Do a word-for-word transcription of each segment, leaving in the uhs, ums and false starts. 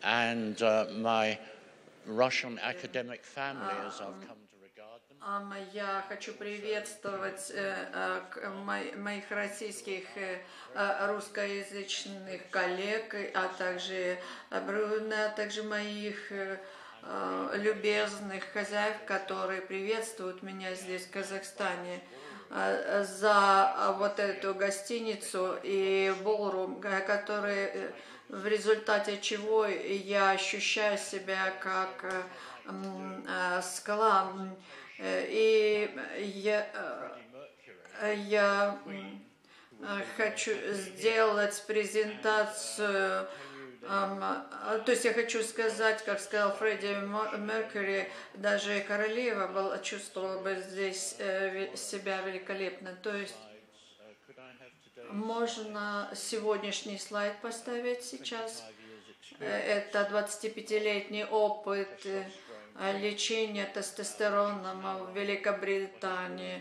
and uh, my Russian academic family, as I've come to regard them. Я хочу приветствовать моих российских русскоязычных коллег, а также Бруно, а также моих любезных хозяев, которые приветствуют меня здесь, в Казахстане, за вот эту гостиницу и ballroom, который, в результате чего я ощущаю себя как скала. И я, я хочу сделать презентацию, то есть я хочу сказать, как сказал Фредди Меркьюри, даже королева была, чувствовала бы здесь себя великолепно. То есть можно сегодняшний слайд поставить сейчас. Это двадцатипятилетний опыт лечения тестостероном в Великобритании.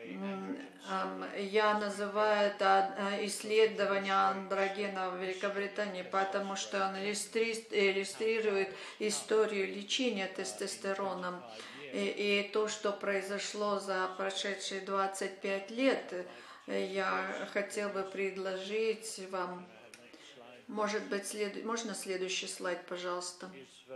Я называю это исследование андрогена в Великобритании, потому что он иллюстрирует историю лечения тестостероном. И, и то, что произошло за прошедшие двадцать пять лет, я хотел бы предложить вам. Может быть, след... можно следующий слайд, пожалуйста?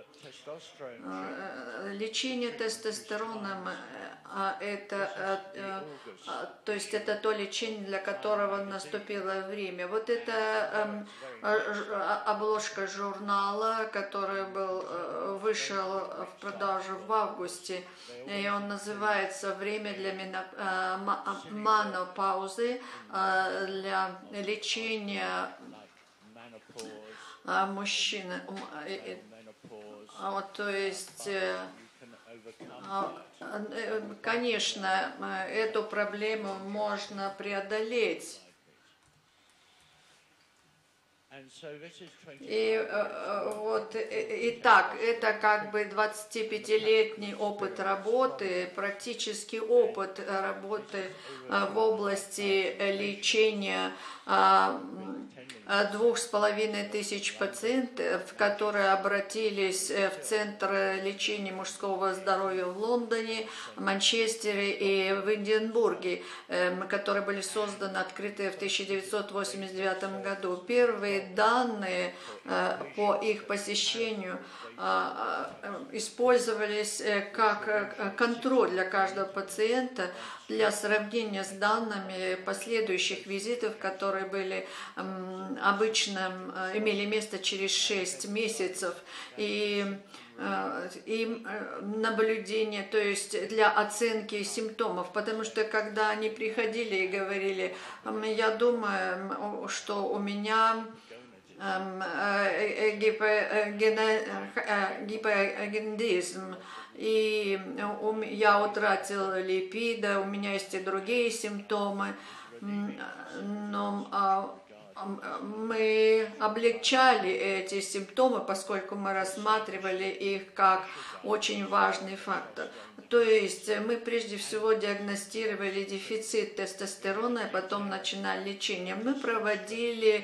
Лечение тестостероном, это, то есть это то лечение, для которого наступило время. Вот это обложка журнала, который был, вышел в продажу в августе, и он называется «Время для менопаузы, для лечения мужчины». Вот, то есть, конечно, эту проблему можно преодолеть. И вот, итак, это как бы двадцатипятилетний опыт работы, практический опыт работы в области лечения двух с половиной тысяч пациентов, которые обратились в Центр лечения мужского здоровья в Лондоне, Манчестере и в Эдинбурге, которые были созданы, открыты в тысяча девятьсот восемьдесят девятом году. Первые данные по их посещению использовались как контроль для каждого пациента для сравнения с данными последующих визитов, которые были обычно имели место через шесть месяцев. И и наблюдение, то есть для оценки симптомов, потому что когда они приходили и говорили, я думаю, что у меня гипогендизм, и я утратил липиды, у меня есть и другие симптомы, но мы облегчали эти симптомы, поскольку мы рассматривали их как очень важный фактор. То есть мы прежде всего диагностировали дефицит тестостерона, и потом начинали лечение. Мы проводили,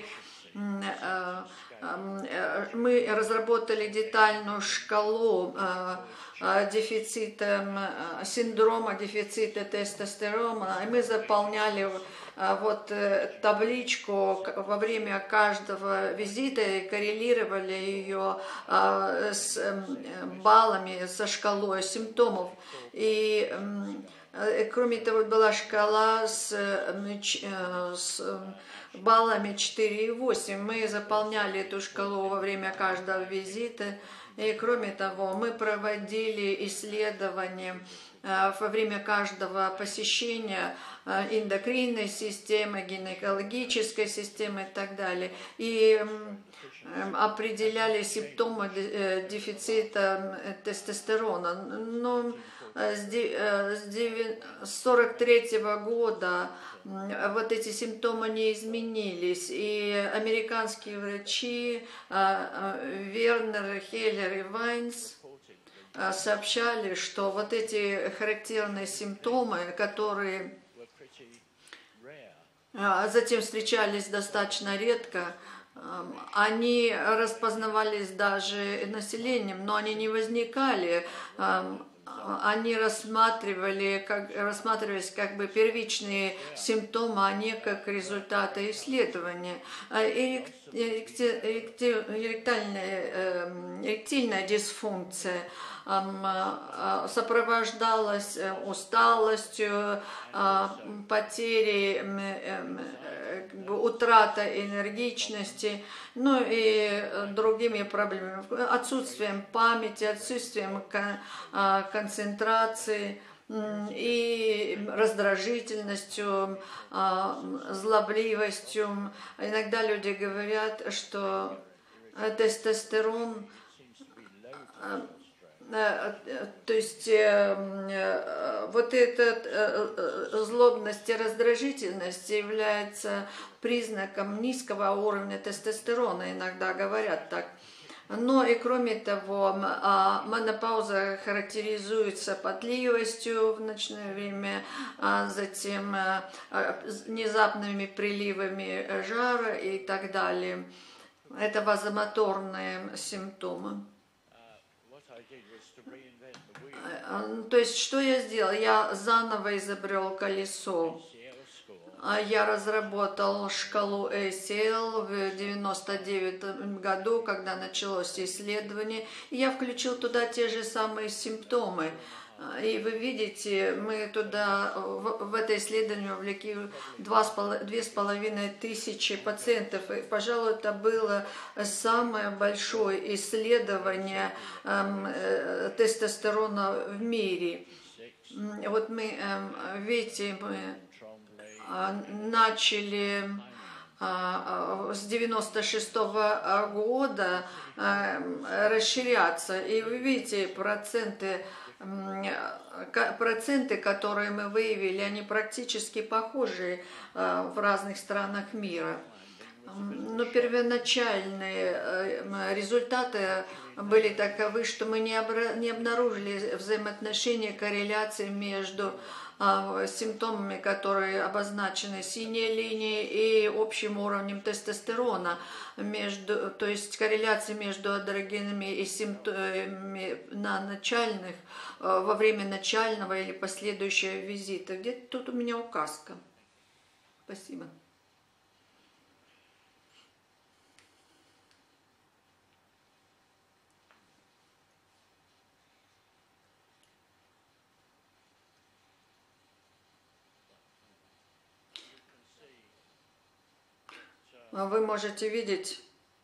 мы разработали детальную шкалу дефицита, синдрома дефицита тестостерона, и мы заполняли вот табличку во время каждого визита и коррелировали ее с баллами, со шкалой симптомов. И кроме того, была шкала с, с баллами четыре и восемь. Мы заполняли эту шкалу во время каждого визита. И кроме того, мы проводили исследования во время каждого посещения эндокринной системы, гинекологической системы и так далее. И определяли симптомы дефицита тестостерона. Но с сорок третьего года вот эти симптомы не изменились, и американские врачи Вернер, Хеллер и Вайнс сообщали, что вот эти характерные симптомы, которые затем встречались достаточно редко, Они распознавались даже населением, но они не возникали. Они рассматривали, как, рассматривались как бы первичные симптомы, а не как результаты исследования. Эректильная, эректильная дисфункция сопровождалась усталостью, потерей, утрата энергичности, ну и другими проблемами, отсутствием памяти, отсутствием концентрации и раздражительностью, злобливостью. Иногда люди говорят, что тестостерон, то есть вот эта злобность и раздражительность является признаком низкого уровня тестостерона, иногда говорят так. Но и кроме того, менопауза характеризуется потливостью в ночное время, затем внезапными приливами жара и так далее. Это вазомоторные симптомы. То есть, что я сделал? Я заново изобрел колесо. Я разработал шкалу эй си эл в девяносто девятом году, когда началось исследование. И я включил туда те же самые симптомы. И вы видите, мы туда, в, в это исследование вовлекли две с половиной тысячи пациентов. И, пожалуй, это было самое большое исследование эм, э, тестостерона в мире. Вот мы, эм, видите, мы э, начали э, с девяносто шестого года э, расширяться. И вы видите, проценты Проценты, которые мы выявили, они практически похожи в разных странах мира. Но первоначальные результаты были таковы, что мы не обнаружили взаимоотношения, корреляции между симптомами, которые обозначены синей линией, и общим уровнем тестостерона, между, то есть корреляции между адрогенами и симптомами на начальных, во время начального или последующего визита. Где-то тут у меня указка. Спасибо. Вы можете видеть,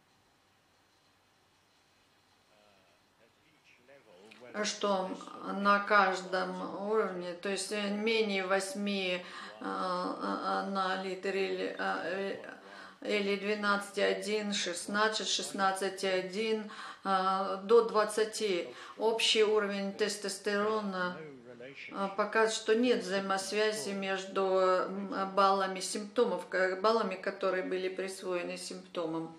что на каждом уровне, то есть менее восьми на литр или, или двенадцать и один, шестнадцать, шестнадцать и один до двадцати, общий уровень тестостерона показывает, что нет взаимосвязи между баллами симптомов, баллами, которые были присвоены симптомам.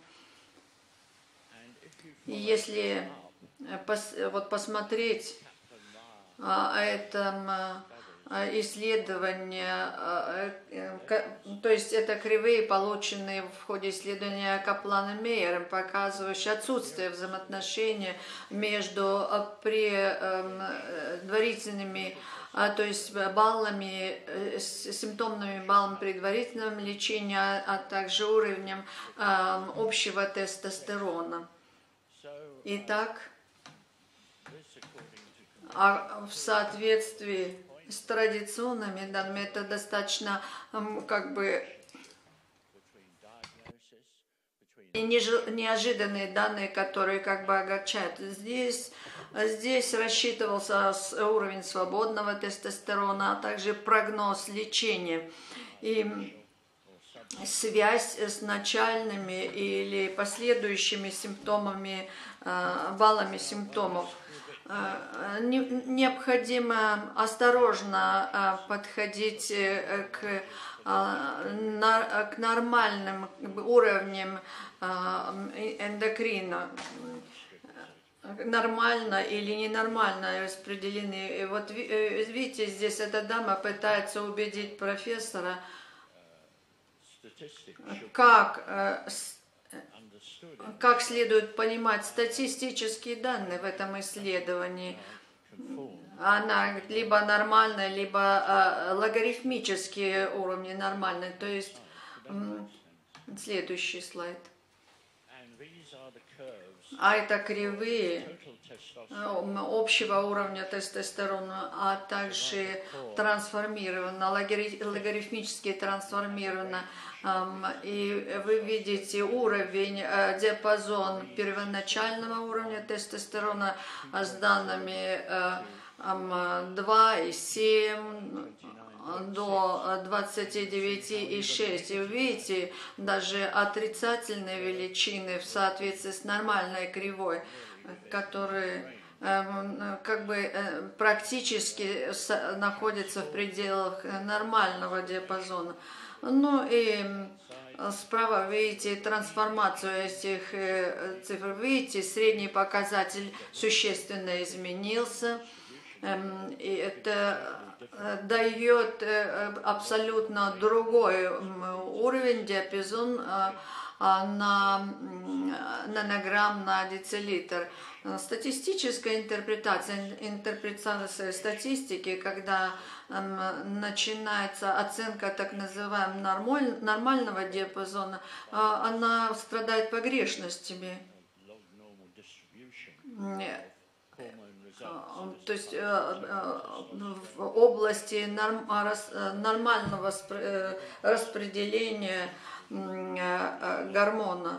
И если пос, вот посмотреть о этом исследование, то есть это кривые, полученные в ходе исследования Каплана-Мейером, показывающие отсутствие взаимоотношения между предварительными, то есть баллами, симптомными баллами предварительного лечения, а также уровнем общего тестостерона. Итак, в соответствии с традиционными данными, это достаточно как бы неожиданные данные, которые как бы огорчают. Здесь, здесь рассчитывался уровень свободного тестостерона, а также прогноз лечения. И связь с начальными или последующими симптомами, баллами симптомов. Необходимо осторожно подходить к, к нормальным уровням эндокрина, нормально или ненормально распределены. И вот видите, здесь эта дама пытается убедить профессора, как как следует понимать статистические данные в этом исследовании. Она либо нормальная, либо э, логарифмические уровни нормальные. То есть, м, следующий слайд. А это кривые общего уровня тестостерона, а также трансформировано, логарифмически трансформировано. И вы видите уровень, диапазон первоначального уровня тестостерона с данными два и семь до двадцати девяти и шесть. И вы видите, даже отрицательные величины в соответствии с нормальной кривой, которые как бы практически находятся в пределах нормального диапазона. Ну и справа видите трансформацию этих цифр. Видите, средний показатель существенно изменился. И это дает абсолютно другой уровень, диапазон на нанограмм на децилитр. Статистическая интерпретация, интерпретация статистики, когда начинается оценка так называемого нормального диапазона, она страдает погрешностями. То есть в области нормального распределения гормона.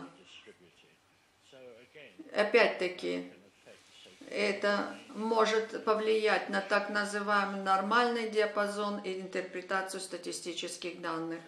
Опять-таки, это может повлиять на так называемый нормальный диапазон и интерпретацию статистических данных.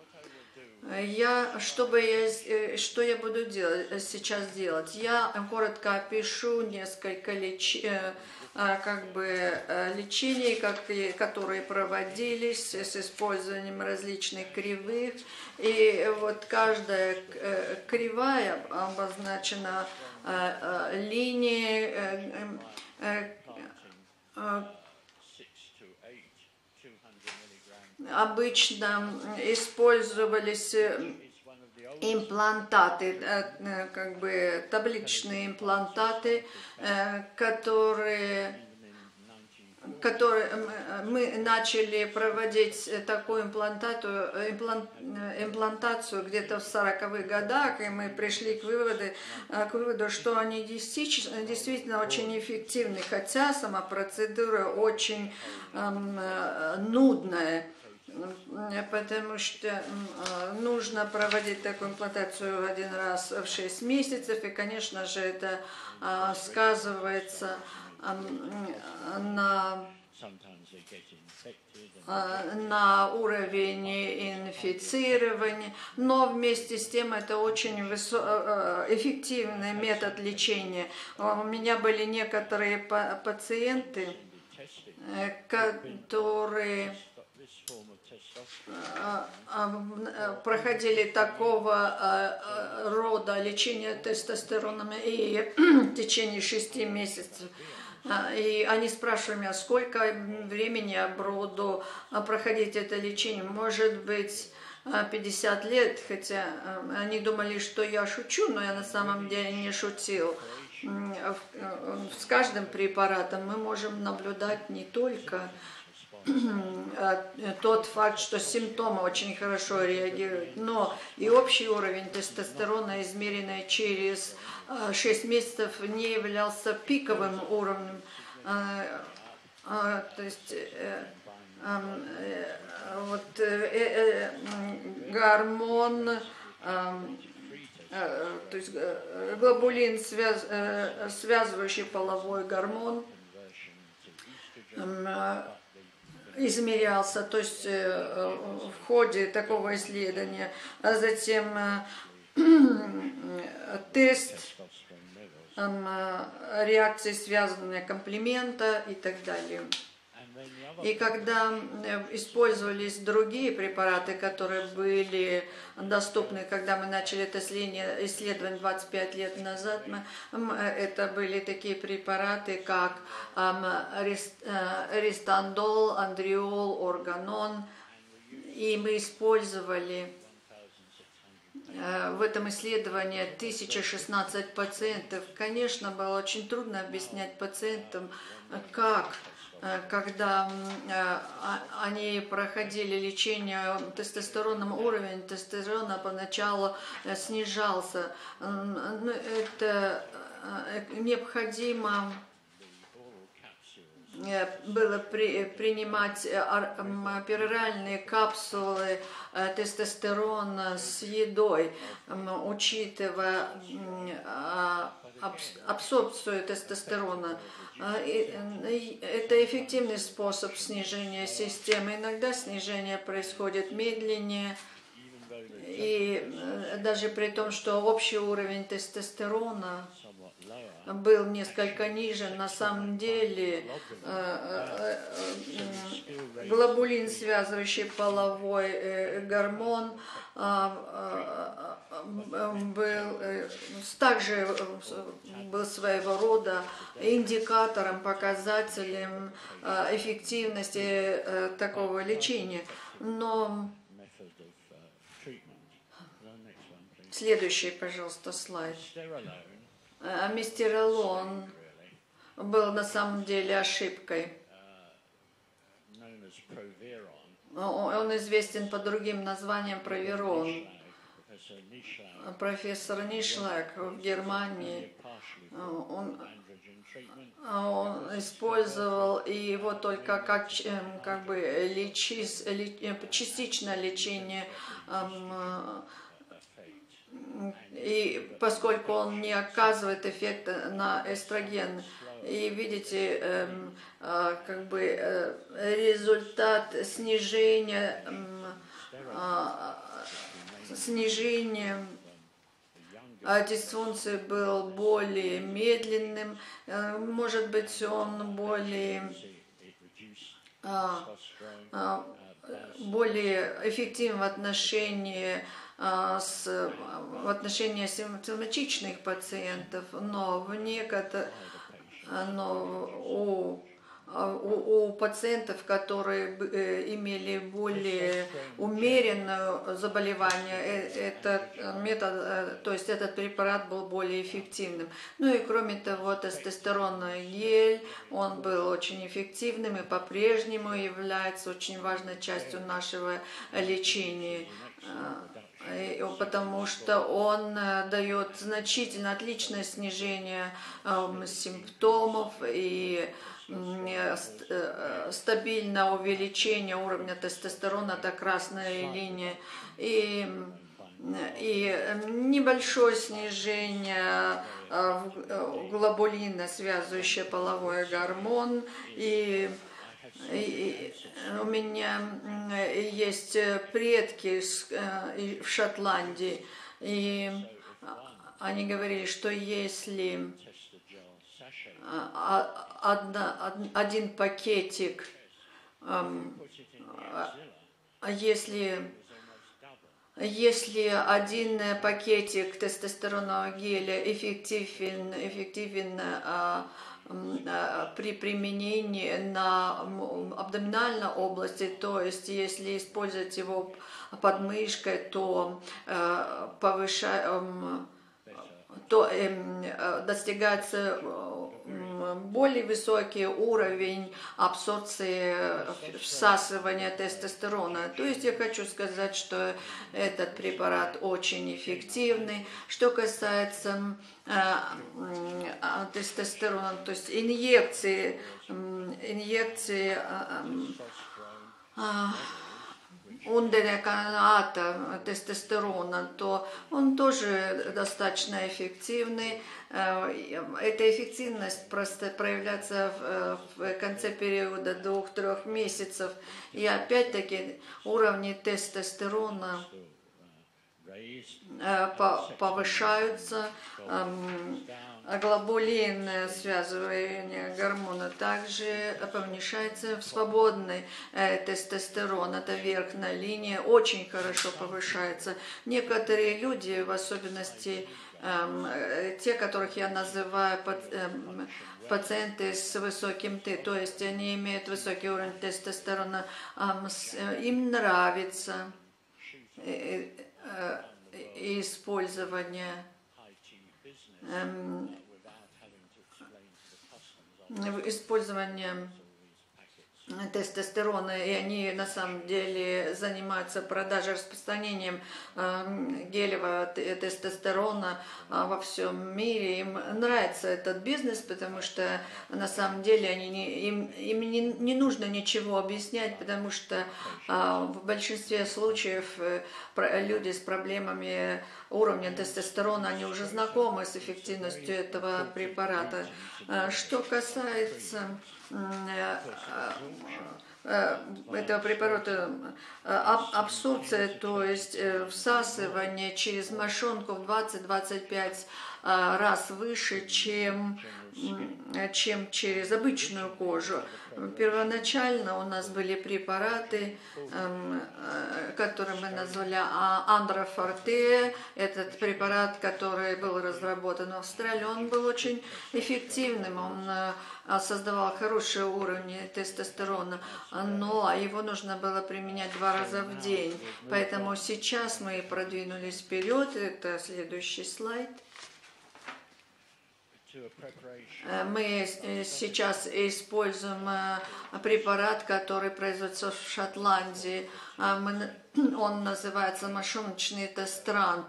Я, что, бы я, что я буду делать, сейчас делать? Я коротко опишу несколько леч, как бы, лечений, как, которые проводились с использованием различных кривых. И вот каждая кривая обозначена линией. Обычно использовались имплантаты, как бы табличные имплантаты, которые, которые мы начали проводить такую имплантацию, имплантацию где-то в сороковых годах, и мы пришли к выводу, к выводу, что они действительно, действительно очень эффективны, хотя сама процедура очень эм, нудная. Потому что нужно проводить такую имплантацию один раз в шесть месяцев, и, конечно же, это сказывается на, на уровень инфицирования, но вместе с тем это очень высо- эффективный метод лечения. У меня были некоторые пациенты, которые проходили такого рода лечение тестостероном и в течение шести месяцев. И они спрашивали меня, сколько времени я буду проходить это лечение. Может быть, пятьдесят лет, хотя они думали, что я шучу, но я на самом деле не шутил. С каждым препаратом мы можем наблюдать не только тот факт, что симптомы очень хорошо реагируют, но и общий уровень тестостерона, измеренный через шесть месяцев, не являлся пиковым уровнем. То есть вот, гормон, то есть глобулин, связ, связывающий половой гормон, измерялся, то есть в ходе такого исследования, а затем тест реакции связанные комплимента и так далее. И когда использовались другие препараты, которые были доступны, когда мы начали это исследование двадцать пять лет назад, мы, это были такие препараты, как ристандол, андриол, органон, и мы использовали В этом исследовании тысяча шестнадцать пациентов. Конечно, было очень трудно объяснять пациентам, как, когда они проходили лечение тестостероном, уровень тестостерона поначалу снижался. Это необходимо было при, принимать пероральные капсулы тестостерона с едой, учитывая абсорбцию тестостерона. Это эффективный способ снижения системы. Иногда снижение происходит медленнее, и даже при том, что общий уровень тестостерона был несколько ниже, на самом деле глобулин, связывающий половой гормон, был также был своего рода индикатором, показателем эффективности такого лечения. Но следующий, пожалуйста, слайд. Мистеролон был на самом деле ошибкой. Он известен по другим названиям Проверон. Профессор Нишлак в Германии, он, он использовал его только как, как бы лечи, частичное лечение, и поскольку он не оказывает эффекта на эстроген. И видите, эм, э, как бы э, результат снижения, э, снижения дисфункции был более медленным, э, может быть, он более, э, э, более эффективен в отношении С, в отношении симптоматичных пациентов, но в некоторых, но у, у, у пациентов, которые имели более умеренное заболевание, этот метод, то есть этот препарат был более эффективным. Ну и кроме того, тестостеронный гель, он был очень эффективным и по-прежнему является очень важной частью нашего лечения, потому что он дает значительно отличное снижение э, симптомов и э, стабильное увеличение уровня тестостерона, это красная линия, и, и небольшое снижение э, глобулина, связывающее половой гормон, и И у меня есть предки в Шотландии, и они говорили, что если один пакетик, если Если один пакетик тестостеронового геля эффективен, эффективен а, а, при применении на абдоминальной области, то есть если использовать его под мышкой, то, а, повышай, то а, достигается более высокий уровень абсорбции, всасывания тестостерона. То есть я хочу сказать, что этот препарат очень эффективный. Что касается э, тестостерона, то есть инъекции, инъекции э, э, ундереканата тестостерона, то он тоже достаточно эффективный. Эта эффективность просто проявляется в, в конце периода двух-трех месяцев. И опять-таки уровни тестостерона повышаются. Глобулин, связывание гормона, также повышается в свободный э, тестостерон, это верхняя линия, очень хорошо повышается. Некоторые люди, в особенности э, те, которых я называю под, э, пациенты с высоким Т, то есть они имеют высокий уровень тестостерона, э, им нравится. Э, э, использования эм, использования тестостерона, и они на самом деле занимаются продажей, распространением э, гелевого тестостерона э, во всем мире. Им нравится этот бизнес, потому что на самом деле они не, им, им не, не нужно ничего объяснять, потому что э, в большинстве случаев э, люди с проблемами уровня тестостерона, они уже знакомы с эффективностью этого препарата. Э, что касается этого препарата, абсорбция, то есть всасывание через мошонку в двадцать-двадцать пять раз выше, чем, чем через обычную кожу. Первоначально у нас были препараты, которые мы назвали Андрофорте. Этот препарат, который был разработан в Австралии, он был очень эффективным, он создавал хорошие уровни тестостерона, но его нужно было применять два раза в день. Поэтому сейчас мы продвинулись вперед. Это следующий слайд. Мы сейчас используем препарат, который производится в Шотландии. Он называется мошоночный тестран.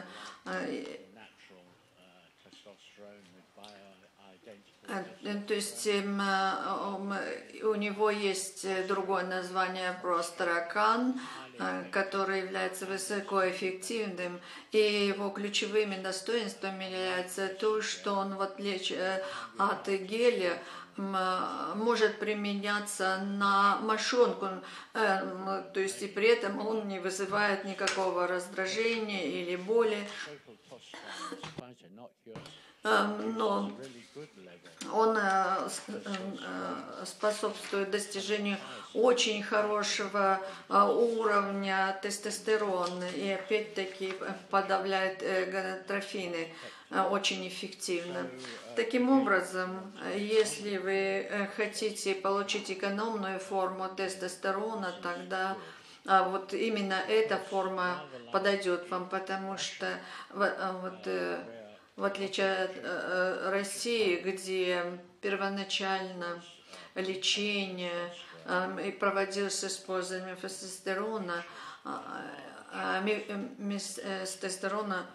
То есть у него есть другое название Простракан, который является высокоэффективным, и его ключевыми достоинствами является то, что он, в отличие от геля, может применяться на мошонку, то есть и при этом он не вызывает никакого раздражения или боли. Но он способствует достижению очень хорошего уровня тестостерона и опять-таки подавляет гонадотрофины очень эффективно. Таким образом, если вы хотите получить экономную форму тестостерона, тогда вот именно эта форма подойдет вам, потому что вот, в отличие от России, где первоначально лечение и проводилось с использованием тестостерона, тестостерона,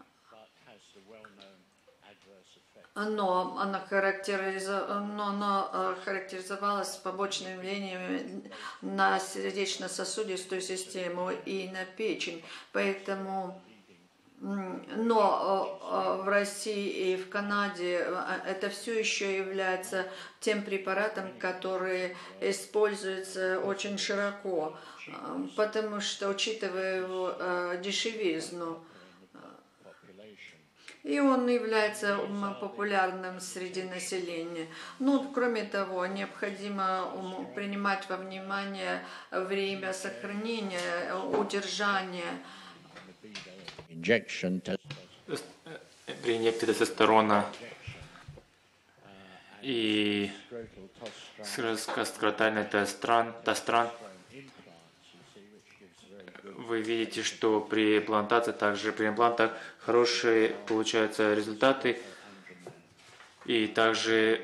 но она, характеризовала, но она характеризовалась побочными явлениями на сердечно-сосудистую систему и на печень. Поэтому Но в России и в Канаде это все еще является тем препаратом, который используется очень широко, потому что, учитывая его дешевизну, и он является популярным среди населения. Ну, кроме того, необходимо принимать во внимание время сохранения, удержания. При инъекции тестостерона и скротальный тестран, тестран, вы видите, что при имплантации, также при имплантах хорошие получаются результаты, и также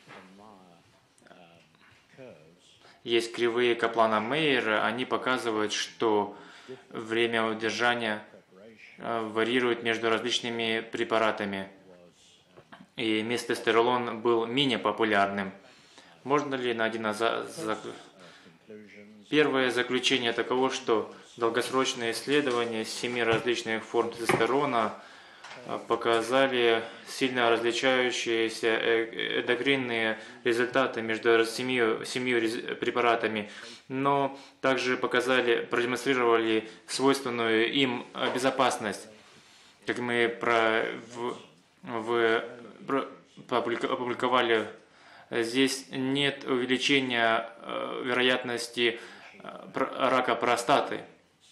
есть кривые Каплана-Мейера, они показывают, что время удержания варьирует между различными препаратами, и мезтестерон был менее популярным. Можно ли на один назад... Первое заключение таково, что долгосрочные исследования семи различных форм тестостерона показали сильно различающиеся эндокринные результаты между семью, семью препаратами, но также показали, продемонстрировали свойственную им безопасность. Как мы про, в, в, про, опубликовали, здесь нет увеличения вероятности рака простаты.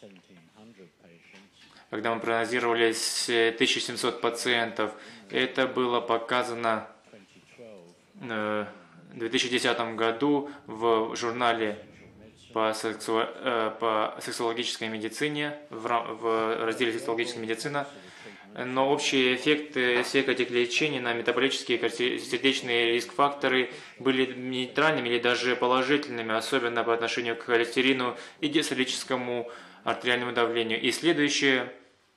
Когда мы проанализировали тысячу семьсот пациентов, это было показано в две тысячи десятом году в журнале по, сексу... по сексологической медицине, в, рам... в разделе сексологическая медицина. Но общие эффекты всех этих лечений на метаболические и сердечные риск-факторы были нейтральными или даже положительными, особенно по отношению к холестерину и диастолическому артериальному давлению. И следующее,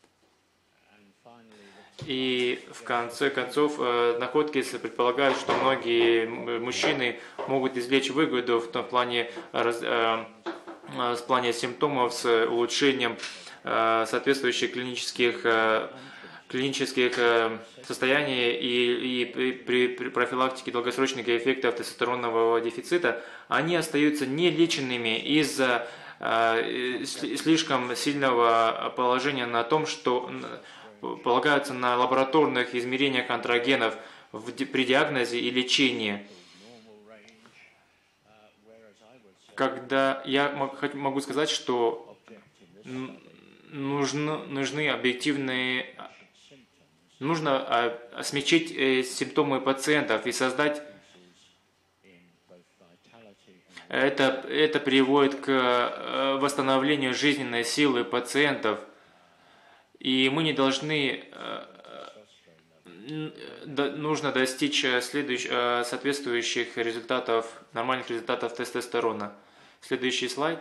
и в конце концов, находки предполагают, что многие мужчины могут извлечь выгоду в том плане, в плане симптомов с улучшением соответствующих клинических клинических состояний и, и при, при профилактике долгосрочных эффектов тестостеронового дефицита, они остаются нелеченными из-за э, слишком сильного положения на том, что полагаются на лабораторных измерениях андрогенов в, при диагнозе и лечении. Когда я могу сказать, что нужны, нужны объективные Нужно смягчить симптомы пациентов и создать... Это, это приводит к восстановлению жизненной силы пациентов. И мы не должны... Нужно достичь следующих, соответствующих результатов, нормальных результатов тестостерона. Следующий слайд.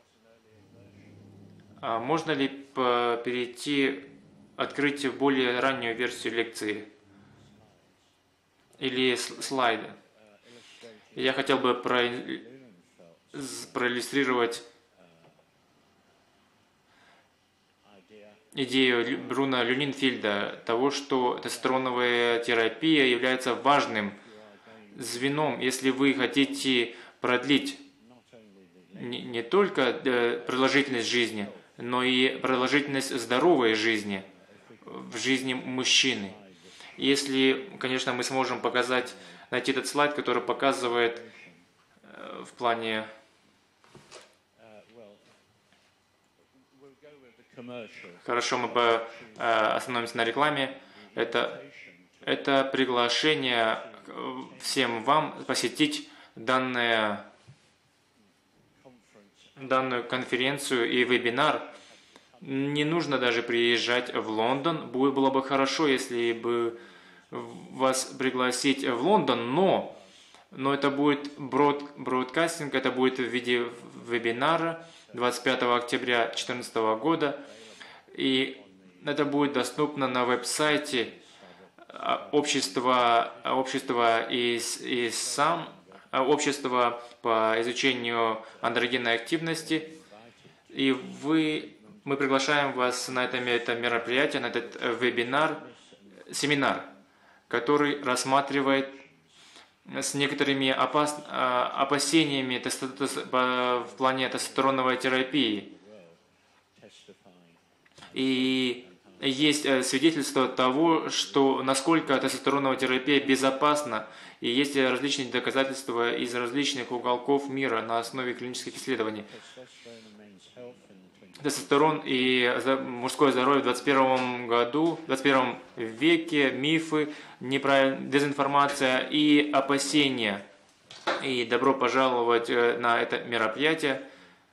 Можно ли перейти... открыть более раннюю версию лекции или слайда. Я хотел бы про... проиллюстрировать идею Бруно Люнинфельда того, что тестостероновая терапия является важным звеном, если вы хотите продлить не, не только продолжительность жизни, но и продолжительность здоровой жизни в жизни мужчины. Если, конечно, мы сможем показать, найти этот слайд, который показывает э, в плане... Хорошо, мы по, э, остановимся на рекламе. Это, это приглашение всем вам посетить данное, данную конференцию и вебинар. Не нужно даже приезжать в Лондон. Было бы хорошо, если бы вас пригласить в Лондон, но, но это будет брод, бродкастинг, это будет в виде вебинара двадцать пятого октября две тысячи четырнадцатого года. И это будет доступно на веб-сайте общества, общества и, и сам, общества по изучению андрогенной активности. И вы... Мы приглашаем вас на это, это мероприятие, на этот вебинар, семинар, который рассматривает с некоторыми опас, опасениями в плане тестостероновой терапии. И есть свидетельство того, что насколько тестостероновая терапия безопасна, и есть различные доказательства из различных уголков мира на основе клинических исследований. Тестостерон и мужское здоровье в двадцать первом году, в двадцать первом веке, мифы, дезинформация и опасения. И добро пожаловать на это мероприятие.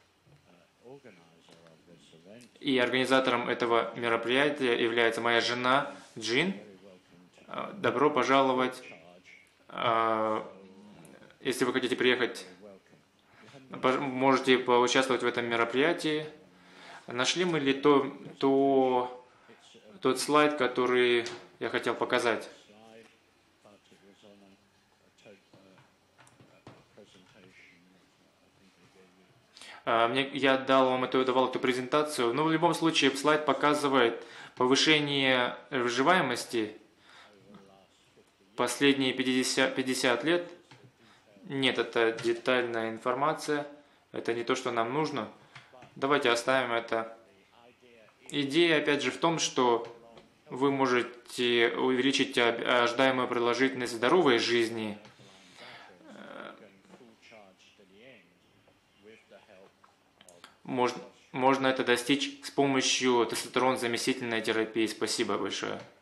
И организатором этого мероприятия является моя жена Джин. Добро пожаловать. Если вы хотите приехать, можете поучаствовать в этом мероприятии. Нашли мы ли то, то, тот слайд, который я хотел показать? Мне, я дал вам эту, давал эту презентацию, но в любом случае слайд показывает повышение выживаемости последние пятьдесят, пятьдесят лет. Нет, это детальная информация, это не то, что нам нужно. Давайте оставим это. Идея, опять же, в том, что вы можете увеличить ожидаемую продолжительность здоровой жизни. Можно, можно это достичь с помощью тестостерон-заместительной терапии. Спасибо большое.